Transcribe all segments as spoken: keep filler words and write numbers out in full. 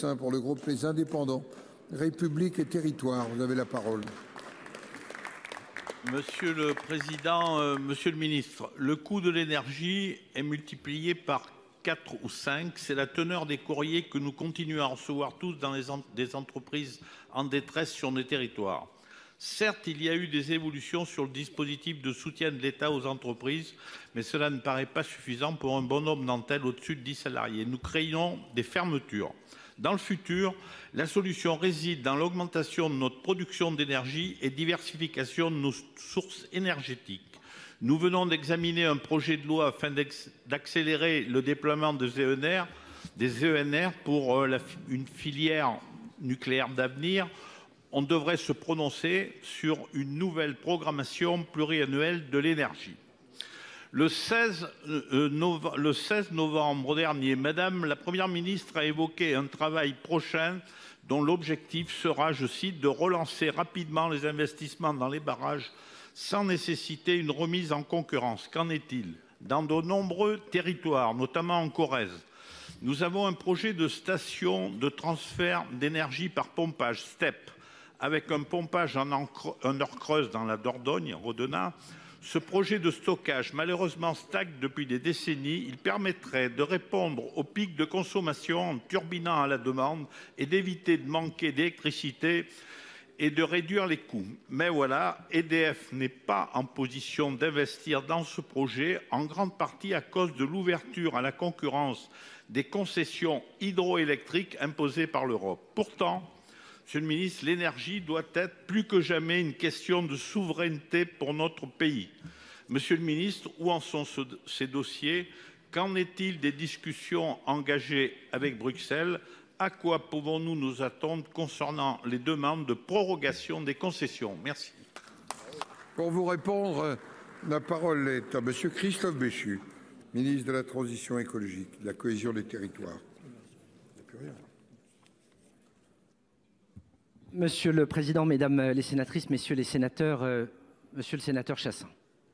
Chassaing pour le groupe Les Indépendants, République et Territoires. Vous avez la parole. Monsieur le Président, euh, Monsieur le Ministre, le coût de l'énergie est multiplié par quatre ou cinq. C'est la teneur des courriers que nous continuons à recevoir tous dans les en des entreprises en détresse sur nos territoires. Certes, il y a eu des évolutions sur le dispositif de soutien de l'État aux entreprises, mais cela ne paraît pas suffisant pour un bon nombre d'entre elles au-dessus de dix salariés. Nous craignons des fermetures. Dans le futur, la solution réside dans l'augmentation de notre production d'énergie et diversification de nos sources énergétiques. Nous venons d'examiner un projet de loi afin d'accélérer le déploiement des E N R, des E N R pour la, une filière nucléaire d'avenir. On devrait se prononcer sur une nouvelle programmation pluriannuelle de l'énergie. Le seize novembre dernier, Madame la Première ministre a évoqué un travail prochain dont l'objectif sera, je cite, de relancer rapidement les investissements dans les barrages sans nécessiter une remise en concurrence. Qu'en est-il? Dans de nombreux territoires, notamment en Corrèze, nous avons un projet de station de transfert d'énergie par pompage, STEP, avec un pompage en heure creuse dans la Dordogne, Rodena. Ce projet de stockage, malheureusement, stagne depuis des décennies. Il permettrait de répondre aux pics de consommation en turbinant à la demande et d'éviter de manquer d'électricité et de réduire les coûts. Mais voilà, E D F n'est pas en position d'investir dans ce projet, en grande partie à cause de l'ouverture à la concurrence des concessions hydroélectriques imposées par l'Europe. Pourtant, Monsieur le ministre, l'énergie doit être plus que jamais une question de souveraineté pour notre pays. Monsieur le ministre, où en sont ce, ces dossiers? Qu'en est-il des discussions engagées avec Bruxelles? À quoi pouvons-nous nous attendre concernant les demandes de prorogation des concessions? Merci. Pour vous répondre, la parole est à Monsieur Christophe Béchu, ministre de la Transition écologique, de la cohésion des territoires. Monsieur le Président, Mesdames les sénatrices, Messieurs les sénateurs, euh, Monsieur le sénateur Chassaing,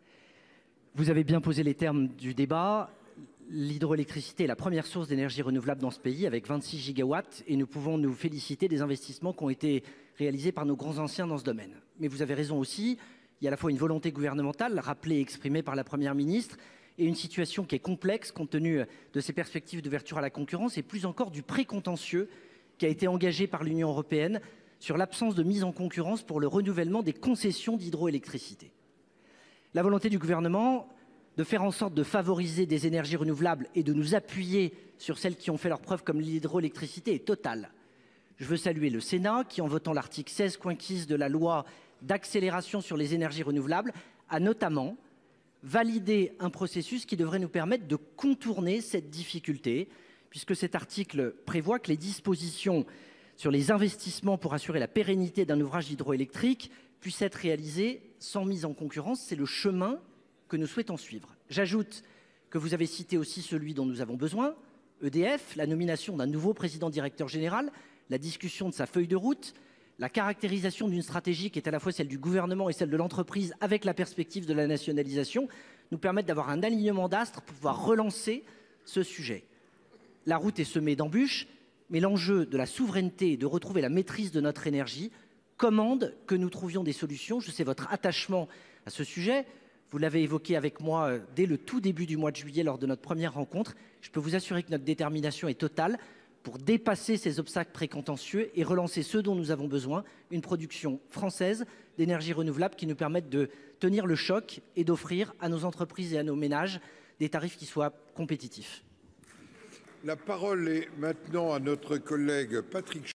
vous avez bien posé les termes du débat. L'hydroélectricité est la première source d'énergie renouvelable dans ce pays avec vingt-six gigawatts et nous pouvons nous féliciter des investissements qui ont été réalisés par nos grands anciens dans ce domaine. Mais vous avez raison aussi, il y a à la fois une volonté gouvernementale rappelée et exprimée par la Première ministre et une situation qui est complexe compte tenu de ces perspectives d'ouverture à la concurrence et plus encore du précontentieux qui a été engagé par l'Union européenne sur l'absence de mise en concurrence pour le renouvellement des concessions d'hydroélectricité. La volonté du gouvernement de faire en sorte de favoriser des énergies renouvelables et de nous appuyer sur celles qui ont fait leurs preuves comme l'hydroélectricité est totale. Je veux saluer le Sénat qui, en votant l'article seize quinquis de la loi d'accélération sur les énergies renouvelables, a notamment validé un processus qui devrait nous permettre de contourner cette difficulté, puisque cet article prévoit que les dispositions sur les investissements pour assurer la pérennité d'un ouvrage hydroélectrique puissent être réalisés sans mise en concurrence. C'est le chemin que nous souhaitons suivre. J'ajoute que vous avez cité aussi celui dont nous avons besoin, E D F, la nomination d'un nouveau président directeur général, la discussion de sa feuille de route, la caractérisation d'une stratégie qui est à la fois celle du gouvernement et celle de l'entreprise avec la perspective de la nationalisation, nous permettent d'avoir un alignement d'astres pour pouvoir relancer ce sujet. La route est semée d'embûches, mais l'enjeu de la souveraineté et de retrouver la maîtrise de notre énergie commande que nous trouvions des solutions. Je sais votre attachement à ce sujet. Vous l'avez évoqué avec moi dès le tout début du mois de juillet lors de notre première rencontre. Je peux vous assurer que notre détermination est totale pour dépasser ces obstacles précontentieux et relancer ce dont nous avons besoin, une production française d'énergie renouvelable qui nous permette de tenir le choc et d'offrir à nos entreprises et à nos ménages des tarifs qui soient compétitifs. La parole est maintenant à notre collègue Patrick